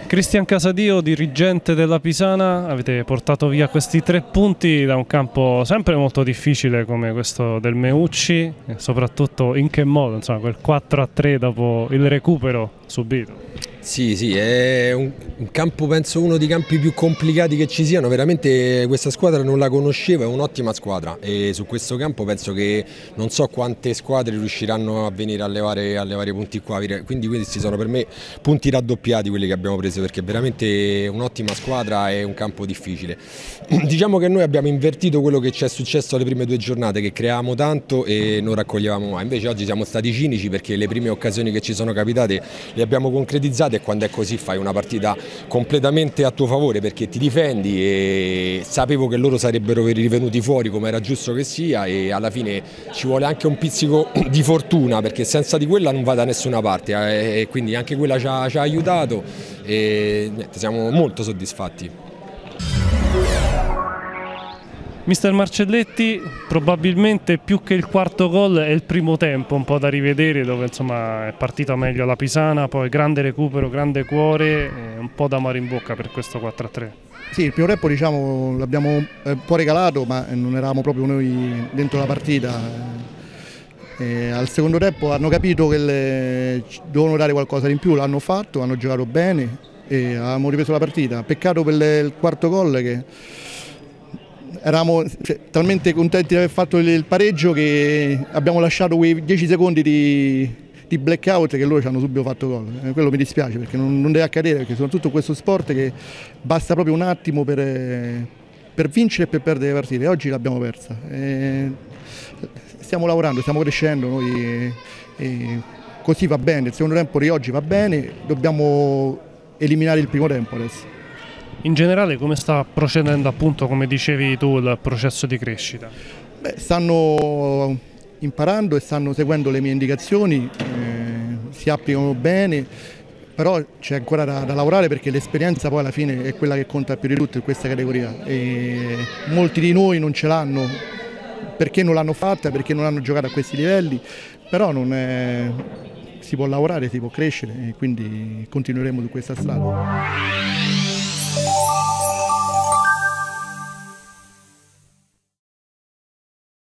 Cristian Casadio, dirigente della Pisana, avete portato via questi 3 punti da un campo sempre molto difficile come questo del Meucci, e soprattutto in che modo, insomma, quel 4-3 dopo il recupero subito. Sì, è un campo, penso uno dei campi più complicati che ci siano, veramente questa squadra non la conoscevo, è un'ottima squadra e su questo campo penso che non so quante squadre riusciranno a venire a levare punti qua, quindi questi sono per me punti raddoppiati quelli che abbiamo preso perché è veramente un'ottima squadra e un campo difficile. Diciamo che noi abbiamo invertito quello che ci è successo alle prime 2 giornate, che creavamo tanto e non raccoglievamo mai, invece oggi siamo stati cinici perché le prime occasioni che ci sono capitate le abbiamo concretizzate e quando è così fai una partita completamente a tuo favore perché ti difendi e sapevo che loro sarebbero rivenuti fuori come era giusto che sia e alla fine ci vuole anche un pizzico di fortuna perché senza di quella non va da nessuna parte e quindi anche quella ci ha aiutato e niente, siamo molto soddisfatti. Mister Marcelletti, probabilmente più che il quarto gol è il primo tempo un po' da rivedere dove insomma è partita meglio la Pisana, poi grande recupero, grande cuore, un po' d'amaro in bocca per questo 4-3. Sì, il primo tempo diciamo l'abbiamo un po' regalato ma non eravamo proprio noi dentro la partita. Al secondo tempo hanno capito che dovevano dare qualcosa in più, l'hanno fatto, hanno giocato bene e abbiamo ripreso la partita. Peccato per il quarto gol che eravamo talmente contenti di aver fatto il pareggio che abbiamo lasciato quei 10 secondi di blackout che loro ci hanno subito fatto gol. Quello mi dispiace perché non deve accadere, perché soprattutto questo sport che basta proprio un attimo per vincere e per perdere le partite. Oggi l'abbiamo persa. Stiamo lavorando, stiamo crescendo, noi, così va bene. Il secondo tempo di oggi va bene, dobbiamo eliminare il primo tempo adesso. In generale come sta procedendo appunto, come dicevi tu, il processo di crescita? Stanno imparando e stanno seguendo le mie indicazioni, si applicano bene, però c'è ancora da lavorare perché l'esperienza poi alla fine è quella che conta più di tutto in questa categoria e molti di noi non ce l'hanno perché non l'hanno fatta, perché non hanno giocato a questi livelli, però si può lavorare, si può crescere e quindi continueremo su questa strada.